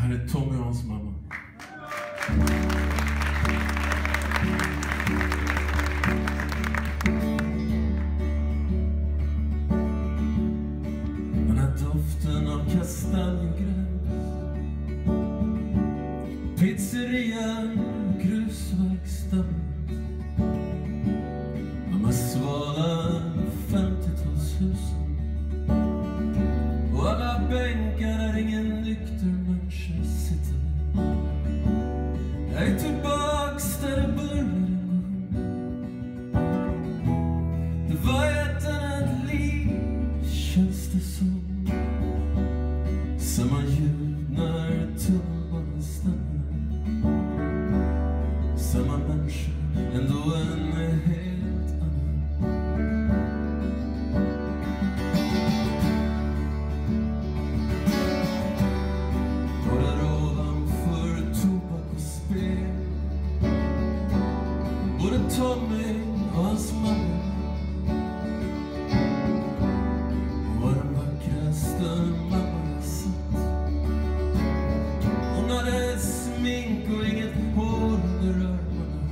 Här är Tommy och hans mamma. Den här doften av kastanjegräs, pizzerian, grusverkstaden, mamma svala 50-talshusen och alla bänkar där ingen nykter människa sitter. Jag är tillbaks där det började en gång. Det var ett annat liv, känns det som. Samma ljud när tunnelbanan stannar, samma människa, ändå en helt annan. Och där ovanför tobak och spel, både Tommy och hans mamma var den vackraste mamma jag sett. Hon hade smink och inget hår under armarna,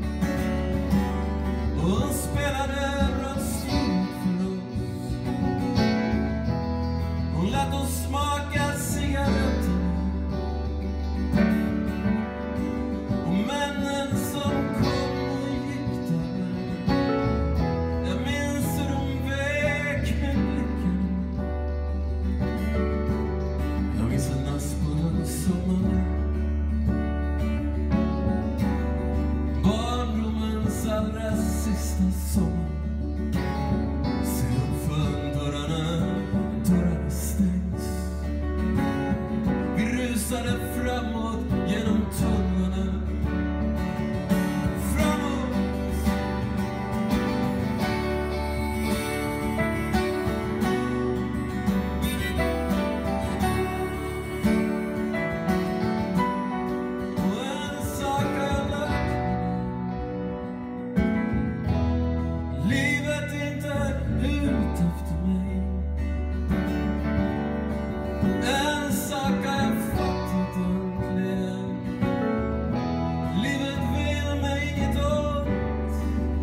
och hon spelade röstljud för oss. Hon lät oss smaka cigaretter, och männen som kom och gick där, jag minns hur de vek med blicken. Jag minns en natt på den sommaren, barndomens allra sista sommar. Se upp för dörrarna stängs. Vi rusade framåt genom tunnlarna. Framåt! Och en sak har jag lärt mig: livet är inte ute efter mig. En sak har jag fattat äntligen: livet vill mig inget ont.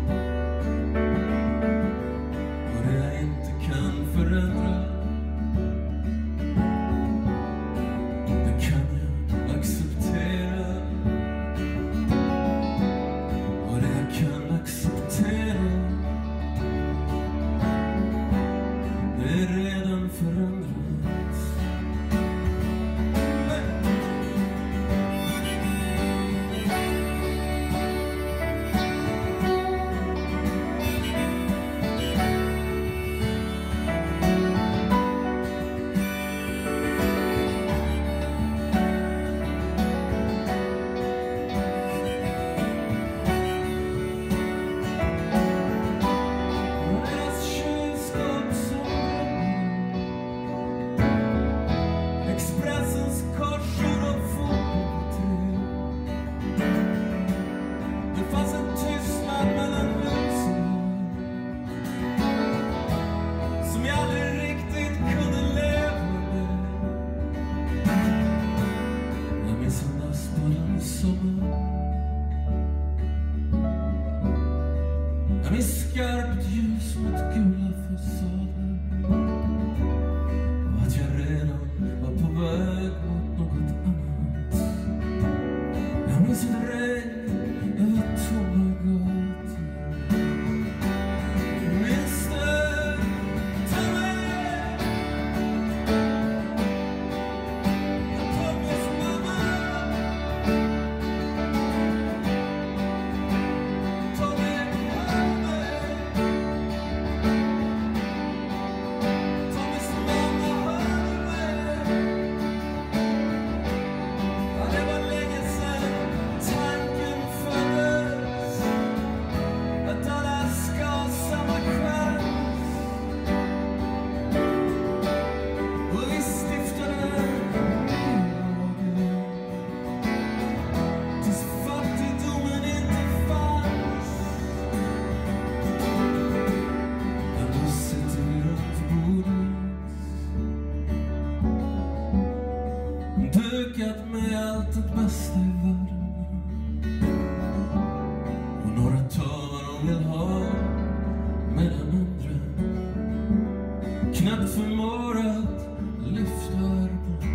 Och det jag inte kan förändra, det kan jag acceptera. Och det jag kan acceptera, det är redan förändrat. Deras kylskåp som bränner, Expressens korsor och fotbollstre. Det fanns en tystnad mellan lusen som jag aldrig riktigt kunde leva med. Jag minns en natt på den sommaren. Jag minns skarpt ljus mot gula fasader, och att jag redan var på väg mot något annat. Jag minns ett regn över tomma gator. Minns det, Tommy? Tommys mamma. Tommy, knappt förmår att lyfta armen.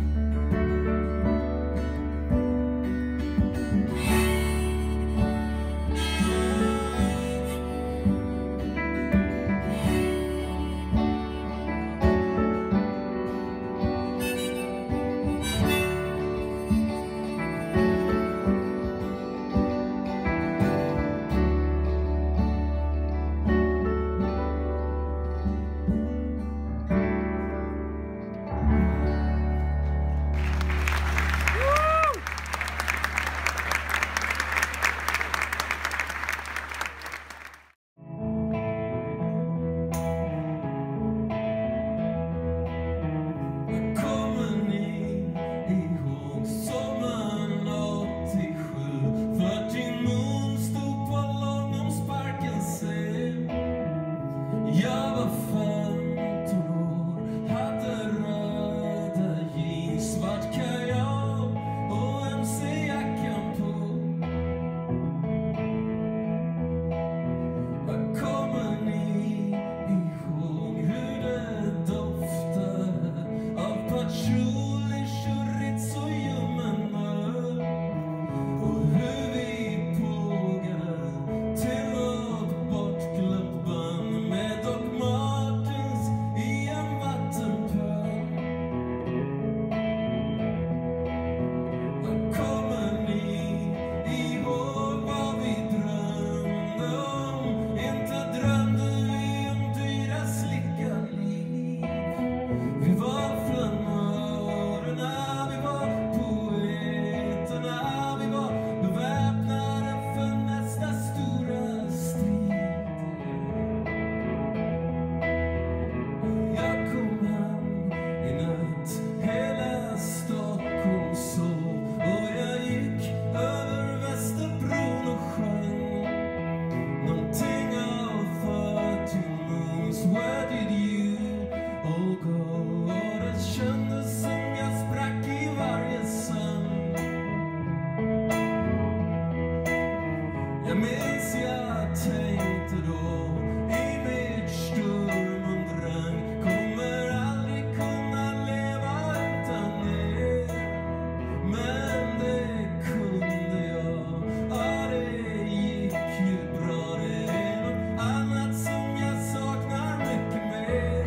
Jag minns jag tänkte då i mitt sturm och drang, kommer aldrig kunna leva utan er. Men det kunde jag, ja det gick ju bra. Det är något annat som jag saknar mycket mer.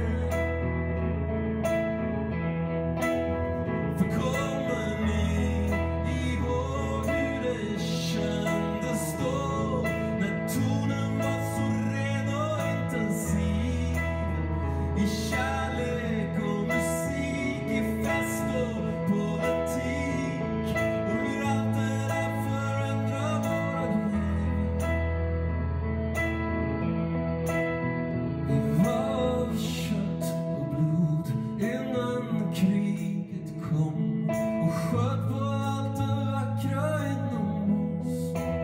För kommer ni ihåg hur det kändes då? Tonen var så ren och intensiv, i kärlek och musik, i fest och politik, och hur allt det där förändrar våra liv. Vi var kött och blod innan kriget kom och sköt på allt det vackra inom oss.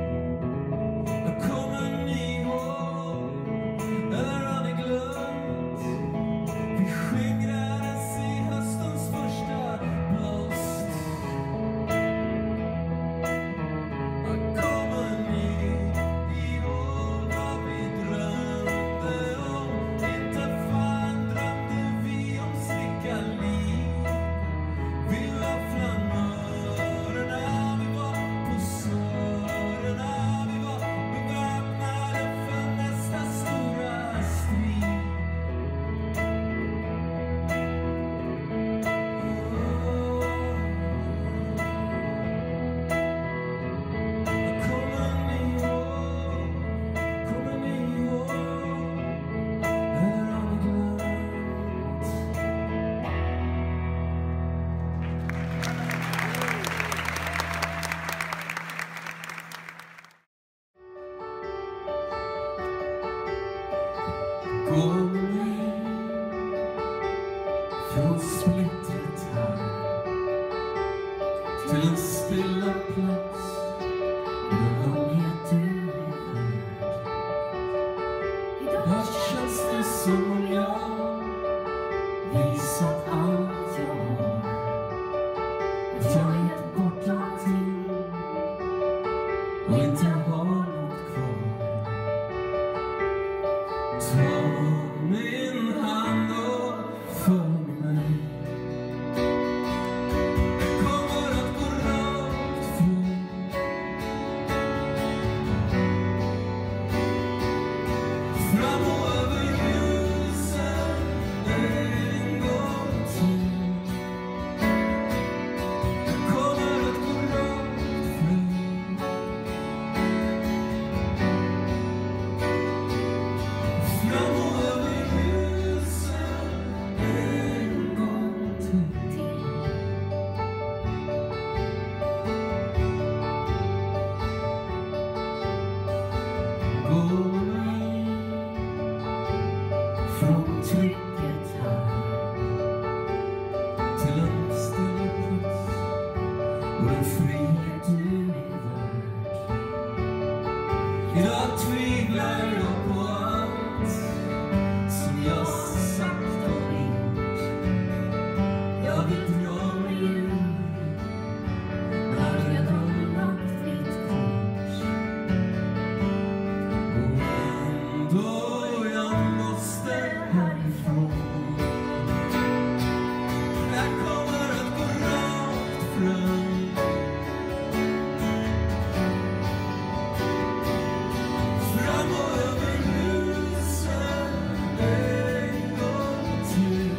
Gå med från splittret här till en stilla plats där långhet du är värd. Här känns det som om jag visat allt jag har, att jag gett bort allting och inte har något kvar. Ta min hand och Från trycket här till en stilla plats och den frihet du är värd. Idag tvivlar jag på allt som jag sagt och gjort. Jag vill dra mig ur, har redan lagt mitt kort. Och ändå jag måste härifrån. Jag kommer att gå rakt fram. Fram och över husen en gång till.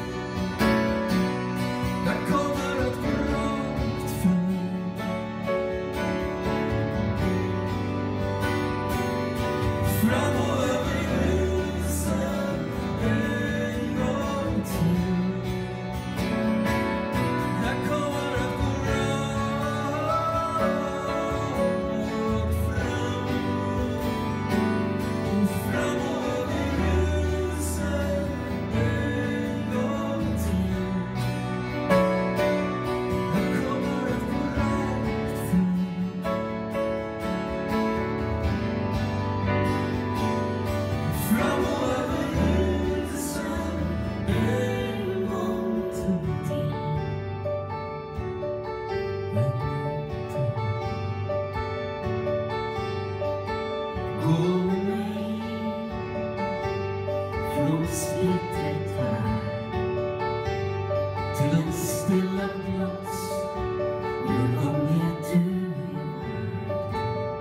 Jag kommer att gå rakt fram. Fram och över husen en gång till. Jag kommer att gå rakt fram. Fram och över husen en gång till. Jag kommer att gå rakt fram. Fram och över husen en gång till. Gå med mig från splittret här till en stilla plats och den ömhet du är värd.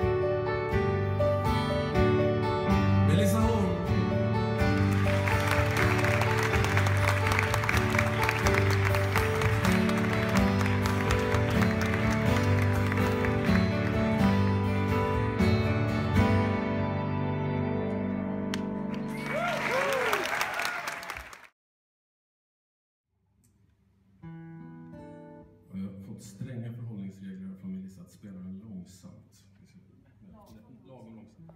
Melissa Horn. Jag har fått stränga förhållningsregler från Melissa att spela den långsamt. Lagom långsamt.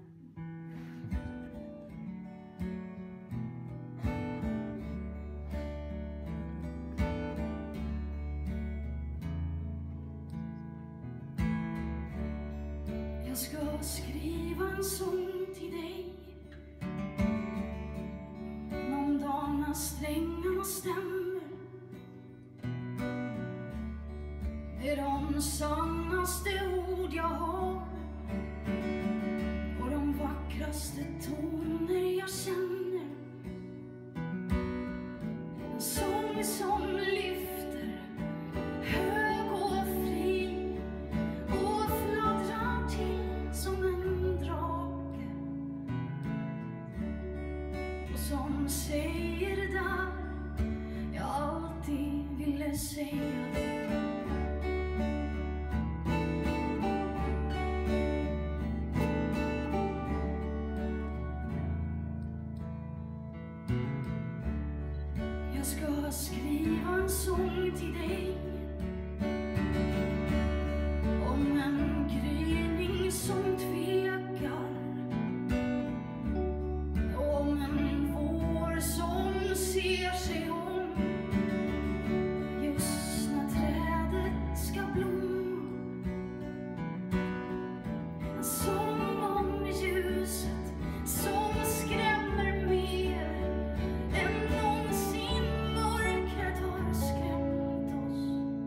Jag ska skriva en sång till dig. Om dagarna strängarna stämmer. Det är de sannaste ord jag har och de vackraste toner jag känner. En sång som lyfter hög och fri och fladdrar till som en drake och som säger det där jag alltid ville säga det. Jag ska skriva en sång till dig om en gryning som tvekar, om en vår som ser sig om just när trädet ska blomma. En sång om ljuset som skrämmer mer än någonsin mörkret har skrämt oss.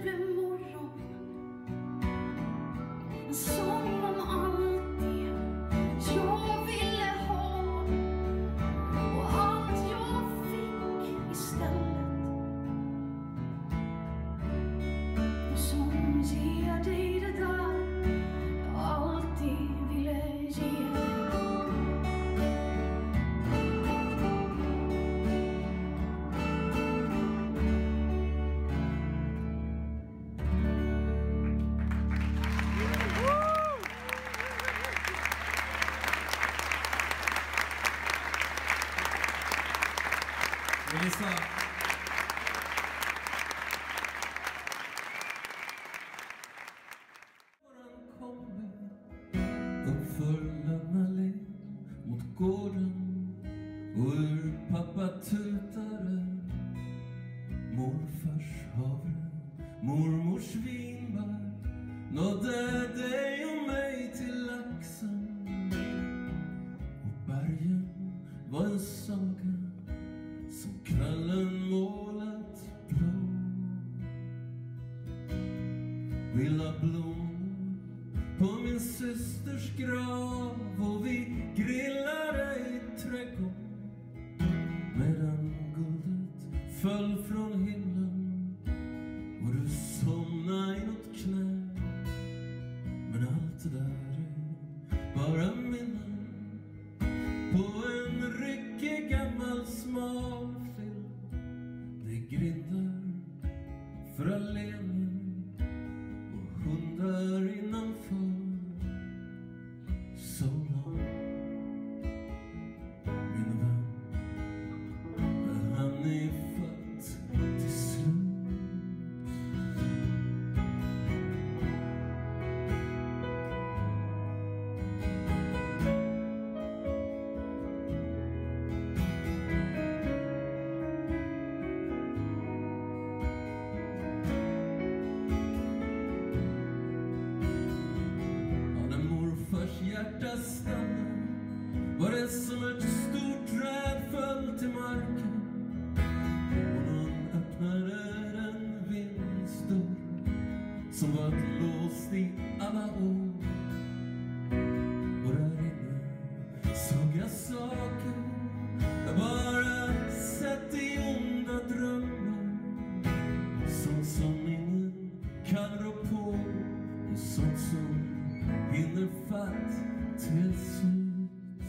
blev morgon. En sång om allt det jag ville ha och allt jag fick istället. En sång ger dig det där jag alltid ville ge dig. Melissa. Morgon kommer uppför Lannalé mot gården och ur pappa tutaren morfars havre, mormors vinbär nådde dig och mig till axeln och bergen var en saga som kvällen målat blå. Vi la blommor på min systers grav och vi grillade i trädgården medan guldet föll från himlen och du somnade i något knä. Men allt det där är bara minnen på en ryckig gammal smal film. Det grindar för alene och hundar innanför. Så långt min vän, när han är fatt till slut. Hjärta stannar var det som ett stort träd föll till marken och någon öppnade en vindsdörr som var låst i alla år. Och där inne såg jag saker jag bara sett i onda drömmar, sånt som ingen kan rå på och sånt som hinner fatt till slut.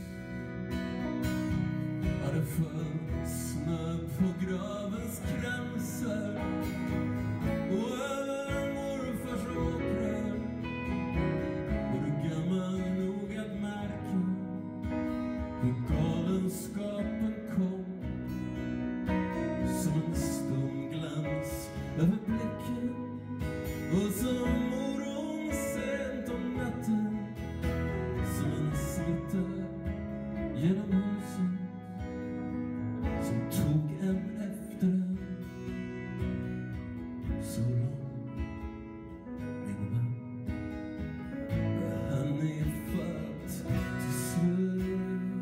Ja, det föll snö på gravens kransar och över morfars åkrar. Och du gammal nog att märka hur galenskapen kom som en stumglans över blicken och som oron sent om natten som en smitta genom huset som tog en efter en. Så långt min vän, när han är fatt till slut.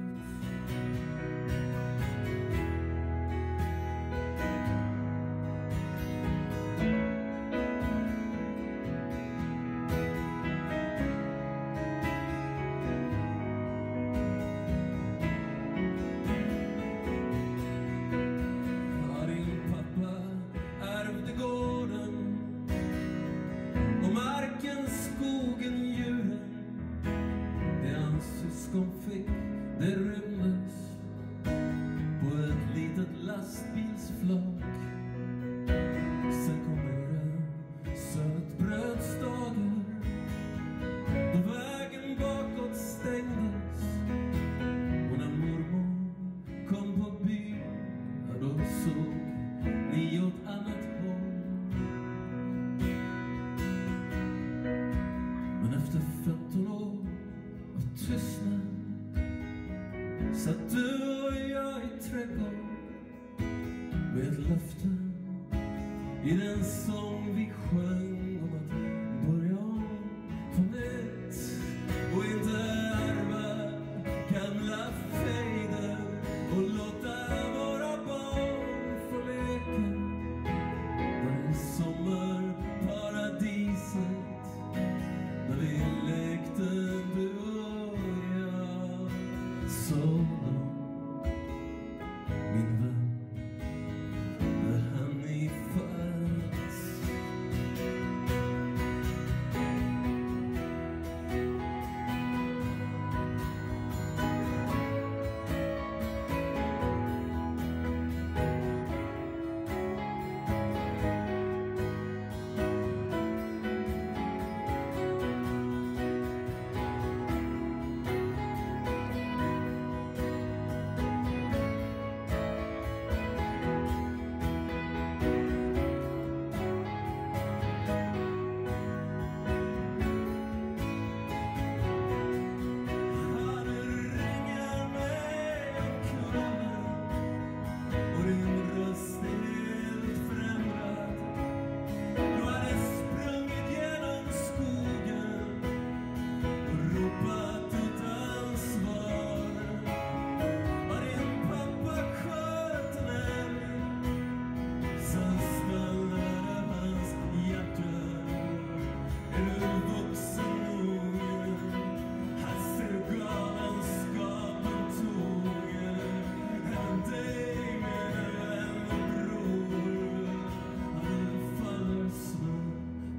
Och marken, skogen, djuren, det hans syskon fick, det rymdes på ett litet lastbilsflak. Sen kom era sötbrödsdagar då vägen bakåt stängdes. Och när mormor kom på byn, ja, då såg ni åt annat håll. Men efter 15 år av tystnad satt du och jag i trädgården med ett löfte i den sång vi sjöng om att börja om på nytt och inte ärva gamla fejder och låta våra barn få leka varje sommar.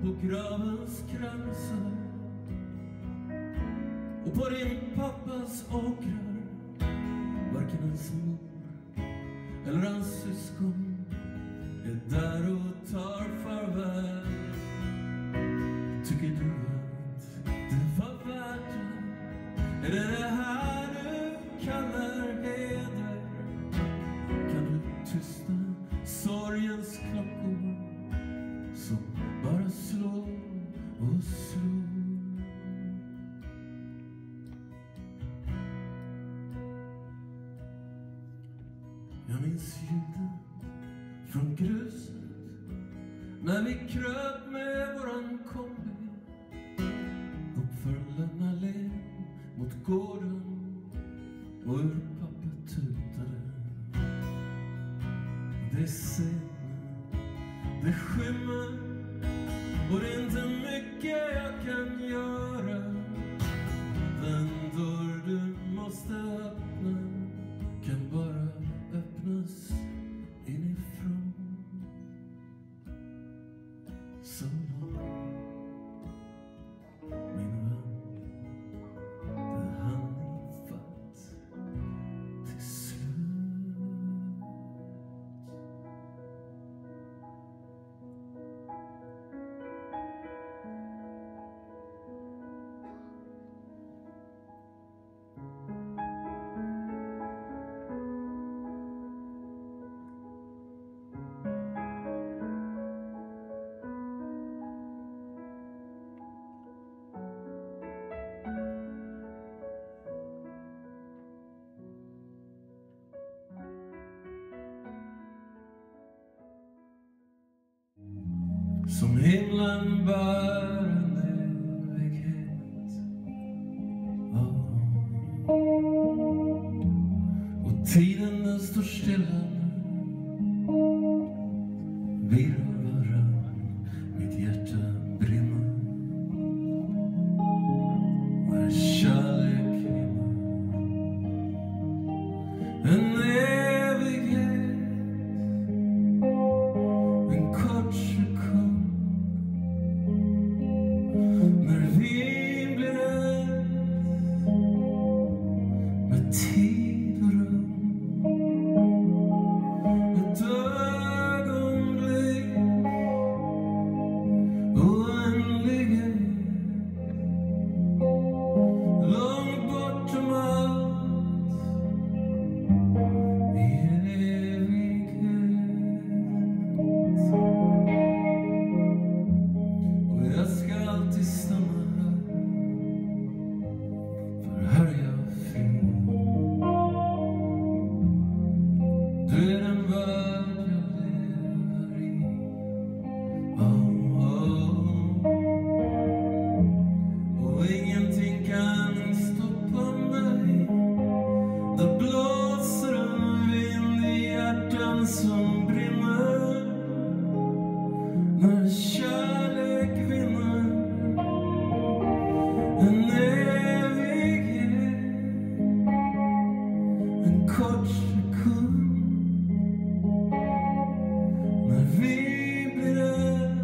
på gravens kransar och på din pappas åkrar. Varken hans mor eller hans syskon är där och tar farväl. Tycker du att det var värt det? Är det här du kallar heder? Kan du tysta sorgens klockor som bara slår och slår? Jag minns ljudet från gruset när vi kröp med våran kombi uppför Lönnallén mot gården och ur pappa tutade. Det är sen, det skymmer och det är inte mycket jag kan göra. Den dörr du måste öppna kan bara öppnas inifrån. Så långt, min vän, det hann ifatt till slut. Som himlen bär en evighet, och tiden den står stilla. Virrar mitt hjärta brinner när kärlek vinner. En evighet, en kort sekund. När vi blir ett med tid och rum. Ett ögonblick, oändlighet. Långt bortom allt, i evighet. Och jag ska alltid stanna här, för här är jag fri. Du är den värld jag lever i. Och ingenting kan stoppa mig. Det blåser en vind i hjärtan som brinner. När kärlek vinner. En evighet, en kort sekund. När vi blir ett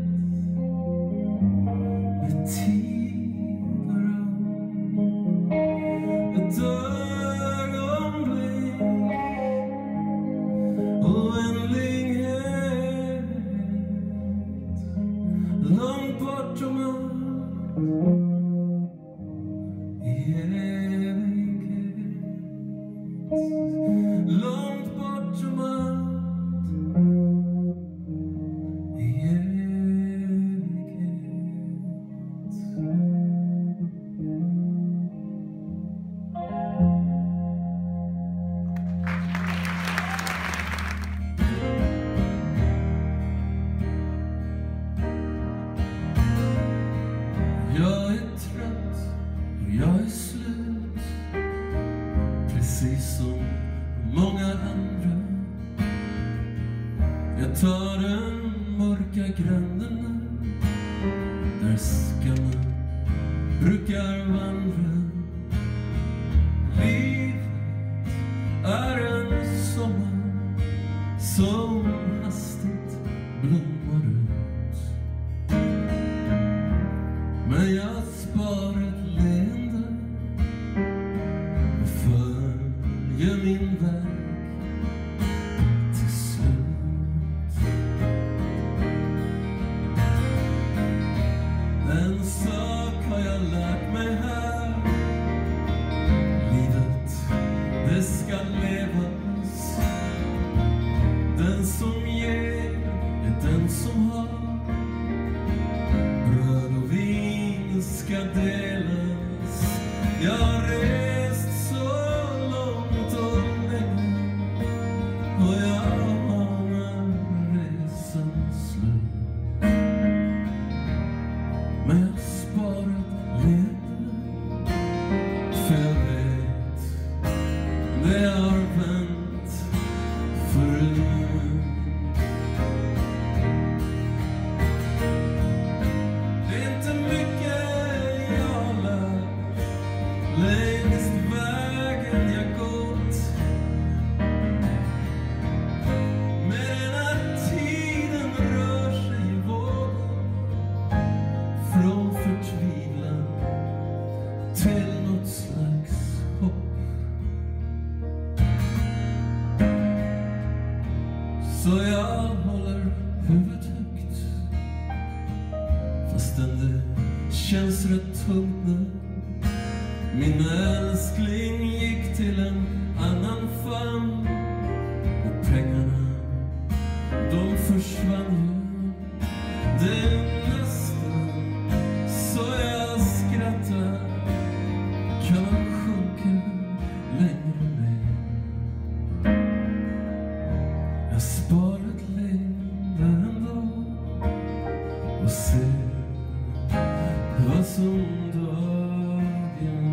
med tid och rum. Ett ögonblick, oändlighet. Långt bortom allt, i evighet. Långt bortom allt, i evighet. Jag är trött och jag är slut, precis som många andra. Jag tar den mörka gränden där skammen brukar vandra. Livet är en sommar som hastigt blommar ut. Men jag sparar ett leende och följer min väg till slut. En sak har jag lärt mig här: livet, det ska levas. Den som ger är den som har. Bröd och vin ska delas. Jag har rest så långt och länge, och jag anar resans slut. Men jag sparar ett leende, för jag vet det har vänt förut. Längst vägen jag gått, men att tiden rör sig i vågor, från förtvivlan till något slags hopp. Så jag håller huvudet högt, fastän det känns rätt tungt nu. Min älskling gick till en annan famn, och pengarna, de försvann ju. Det är nästan så jag skrattar, kan man sjunka längre ner. Jag sparar ett leende ändå och ser vad som dagen